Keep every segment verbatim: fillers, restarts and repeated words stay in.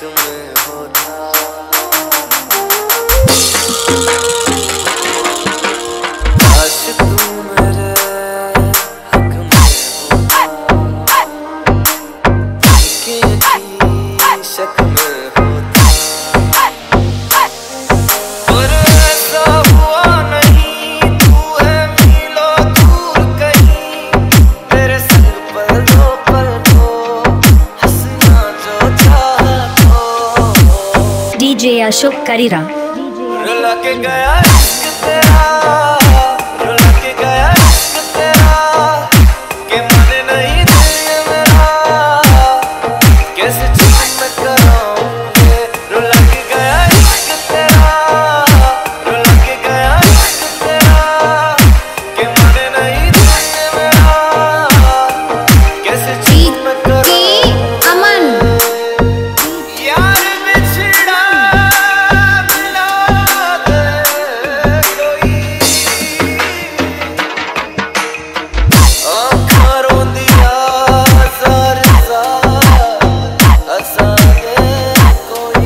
में होता। काश तू मेरे हक में होता, कि शक में होता। पर ऐसा हुआ नहीं, तू है मीलों दूर कहीं, मेरे संग पल दो पल दो, हंसना जो चाहा तो। डीजे अशोक करीरा। रुला के गया इश्क तेरा, रुला के गया इश्क तेरा, के मन नहीं दिल मेरा, कैसे चुप मैं कराऊंगे। रुला के गया इश्क तेरा, रुला के गया इश्क तेरा, के मन नहीं दिल मेरा, कैसे चुप मैं कराऊंगे। अमन यार बिछड़ा मिला दे कोई, आँखां रोंदिया ज़ार ज़ार हंसा दे कोई।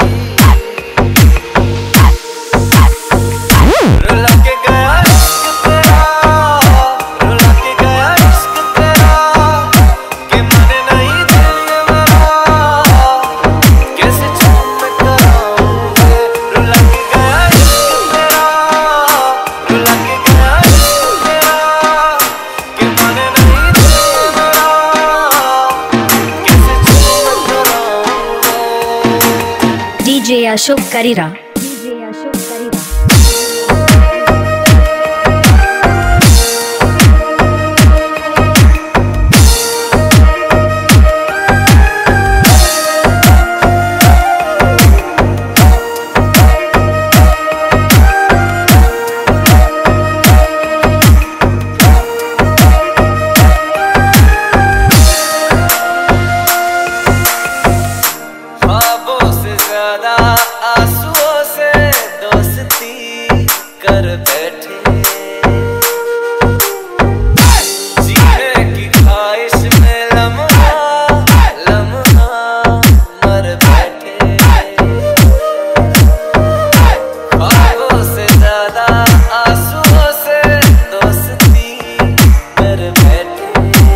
रुला के गया इश्क तेरा, रुला के गया इश्क तेरा, के मन नहीं दिल मेरा, कैसे चुप मैं कराऊंगे। रुला के गया इश्क तेरा, रुला के गया इश्क तेरा, के मन नहीं दिल मेरा, कैसे चुप मैं कराऊंगे। डीजे अशोक करीरा। ख्वाबों से ज्यादा आंसुओं से दोस्ती कर बैठे, जीने की ख्वाहिश में लम्हा लम्हा मर बैठे। ख्वाबों से ज्यादा आंसुओं से दोस्ती कर बैठे,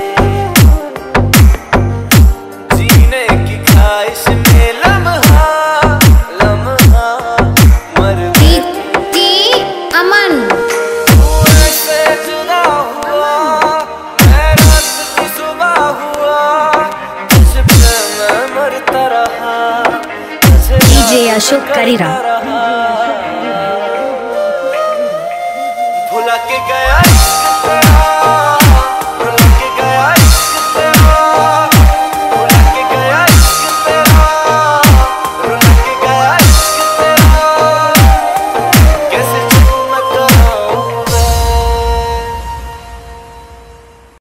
जीने की ख्वाहिश में लम्हा लम्हा मर बैठे। अमन तू ऐसे जुदा हुआ, मैं रात की सुबह हुआ, तुझ पे मैं मरता रहा, तुझे डीजे याद अशोक करीरा। करता रहा।